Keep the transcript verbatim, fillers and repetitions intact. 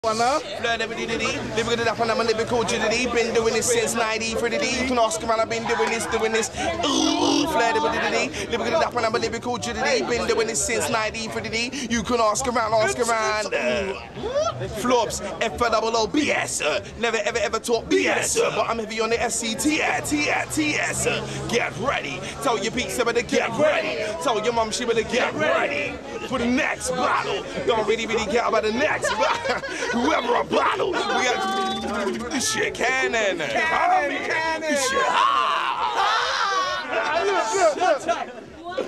Flirta, living it up and I'm a lyrical jitty. Been doing this since ninety-three. You can ask around, I've been doing this, doing this. Ooh, Flirta, living it up and I'm a lyrical jitty. Been doing this since ninety-three. You can ask around, ask around. Uh, flops, F double O B S. Uh, never ever ever talk B S. Uh, but I'm heavy on the S C T T T S. Uh, get ready. Tell your pizza better get ready. Tell your mum she better get ready for the next battle. Don't really really care about the next battle. Whoever a bottle, we got this shit cannon. Cannon, cannon. This shit. Ah! Ah! Look, look, look.